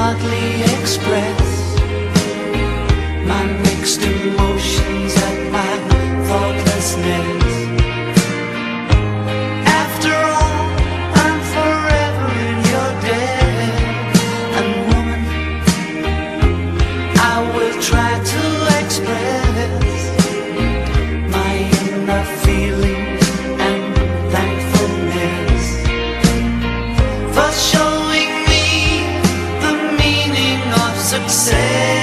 hardly express my mixed emotions at my thoughtlessness. After all, I'm forever in your debt, and woman, I will try to express my inner feelings and thankfulness for showing me the meaning of success.